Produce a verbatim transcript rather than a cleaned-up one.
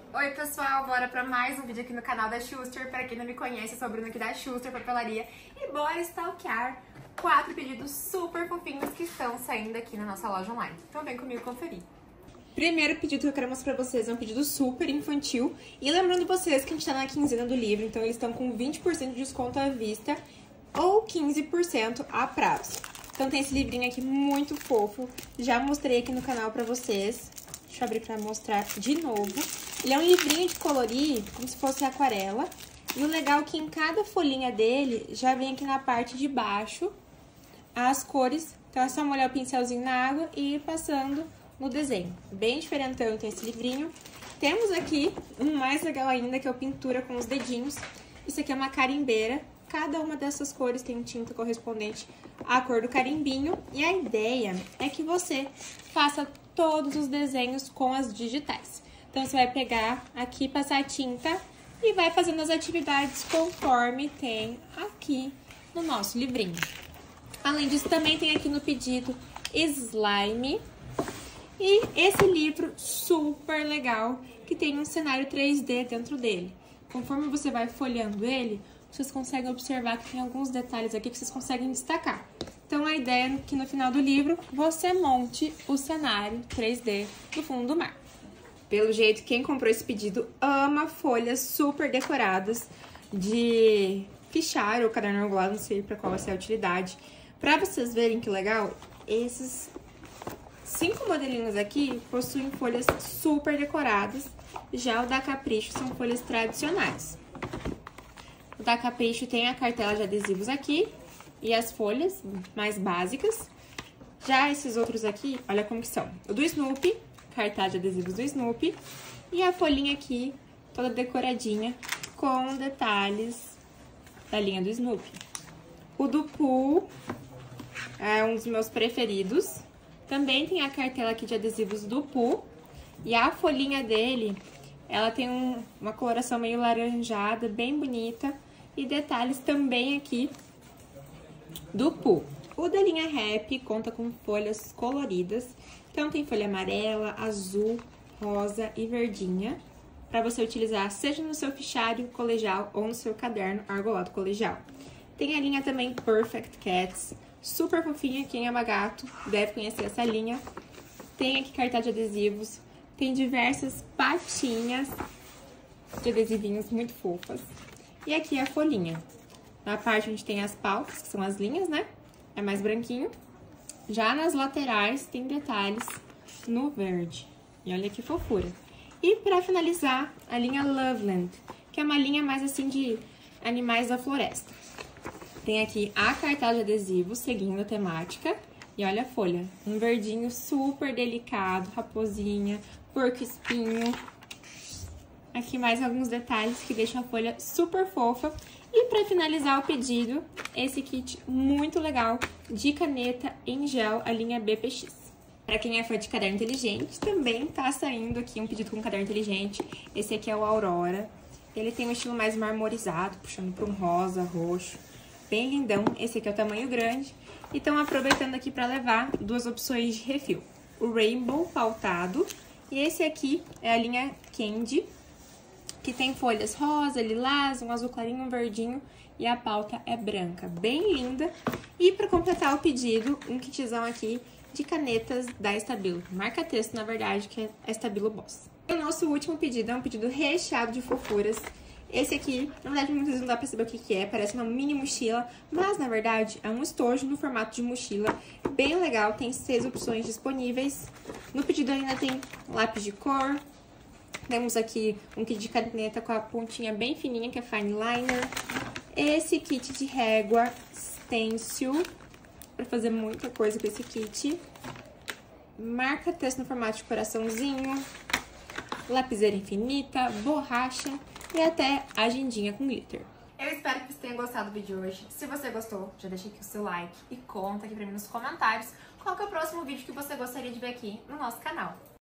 Oi pessoal, bora pra mais um vídeo aqui no canal da Schuster. Pra quem não me conhece, eu sou a Bruna aqui da Schuster Papelaria e bora stalkear quatro pedidos super fofinhos que estão saindo aqui na nossa loja online. Então vem comigo conferir. Primeiro pedido que eu quero mostrar pra vocês é um pedido super infantil. E lembrando vocês que a gente tá na quinzena do livro, então eles estão com vinte por cento de desconto à vista ou quinze por cento a prazo. Então tem esse livrinho aqui muito fofo, já mostrei aqui no canal pra vocês. Deixa eu abrir pra mostrar de novo. Ele é um livrinho de colorir, como se fosse aquarela. E o legal é que em cada folhinha dele, já vem aqui na parte de baixo as cores. Então é só molhar o pincelzinho na água e ir passando no desenho. Bem diferentão então esse livrinho. Temos aqui um mais legal ainda, que é o pintura com os dedinhos. Isso aqui é uma carimbeira. Cada uma dessas cores tem tinta correspondente à cor do carimbinho. E a ideia é que você faça todos os desenhos com as digitais. Então, você vai pegar aqui, passar a tinta e vai fazendo as atividades conforme tem aqui no nosso livrinho. Além disso, também tem aqui no pedido slime. E esse livro super legal, que tem um cenário três D dentro dele. Conforme você vai folheando ele, vocês conseguem observar que tem alguns detalhes aqui que vocês conseguem destacar. Então, a ideia é que no final do livro, você monte o cenário três D do fundo do mar. Pelo jeito, quem comprou esse pedido ama folhas super decoradas de fichário ou caderno angulado, não sei pra qual vai ser a utilidade. Pra vocês verem que legal, esses cinco modelinhos aqui possuem folhas super decoradas. Já o da Capricho são folhas tradicionais. O da Capricho tem a cartela de adesivos aqui e as folhas mais básicas. Já esses outros aqui, olha como que são. O do Snoopy, cartaz de adesivos do Snoopy. E a folhinha aqui, toda decoradinha, com detalhes da linha do Snoopy. O do Pooh é um dos meus preferidos. Também tem a cartela aqui de adesivos do Pooh. E a folhinha dele, ela tem um, uma coloração meio laranjada, bem bonita. E detalhes também aqui do Pooh. O da linha Happy conta com folhas coloridas. Então, tem folha amarela, azul, rosa e verdinha. Para você utilizar, seja no seu fichário colegial ou no seu caderno argolado colegial. Tem a linha também Perfect Cats. Super fofinha, quem ama gato deve conhecer essa linha. Tem aqui cartaz de adesivos. Tem diversas patinhas de adesivinhos muito fofas. E aqui a folhinha. Na parte onde tem as pautas, que são as linhas, né? É mais branquinho. Já nas laterais tem detalhes no verde. E olha que fofura. E pra finalizar, a linha Loveland, que é uma linha mais assim de animais da floresta. Tem aqui a cartaz de adesivos, seguindo a temática. E olha a folha, um verdinho super delicado, raposinha, porco-espinho. Aqui mais alguns detalhes que deixam a folha super fofa. E para finalizar o pedido, esse kit muito legal de caneta em gel, a linha B P X. Para quem é fã de caderno inteligente, também tá saindo aqui um pedido com caderno inteligente. Esse aqui é o Aurora. Ele tem um estilo mais marmorizado, puxando para um rosa, roxo. Bem lindão. Esse aqui é o tamanho grande. E estão aproveitando aqui para levar duas opções de refil. O Rainbow pautado e esse aqui é a linha Candy, que tem folhas rosa, lilás, um azul clarinho, um verdinho e a pauta é branca, bem linda. E para completar o pedido, um kitzão aqui de canetas da Stabilo, marca texto na verdade, que é a Stabilo Boss. O nosso último pedido é um pedido recheado de fofuras. Esse aqui, na verdade, muitas vezes não dá pra saber o que que é, parece uma mini mochila, mas na verdade é um estojo no formato de mochila, bem legal, tem seis opções disponíveis. No pedido ainda tem lápis de cor. Temos aqui um kit de caneta com a pontinha bem fininha, que é Fine Liner. Esse kit de régua stencil, para fazer muita coisa com esse kit. Marca texto no formato de coraçãozinho. Lapiseira infinita, borracha e até agendinha com glitter. Eu espero que você tenha gostado do vídeo de hoje. Se você gostou, já deixa aqui o seu like e conta aqui pra mim nos comentários qual que é o próximo vídeo que você gostaria de ver aqui no nosso canal.